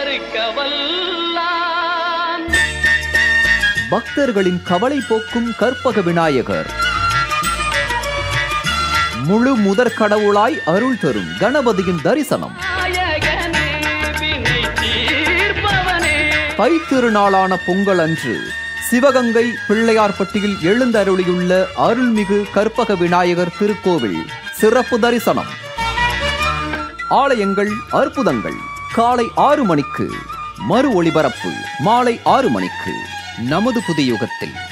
அறுக்கவல்லான். பக்தர்களின் கவலை போக்கும் கற்பக விநாயகர். முழு முதற் கடவுளாய் அருள் தரும் கணபதியின் தரிசனம். நாயகனே, வினை தீர்ப்பவனே. தைத்திருநாளான பொங்கல் அன்று சிவகங்கை பிள்ளையார்பட்டியில் எழுந்தருளியுள்ள அருள்மிகு கற்பக விநாயகர் திருக்கோவில் சிறப்பு தரிசனம். ஆலயங்கள் அற்புதங்கள். காலை 6 மணிக்கு மறு ஒளிபரப்பு மாலை 6 மணிக்கு நமது புதிய யுகத்தில்.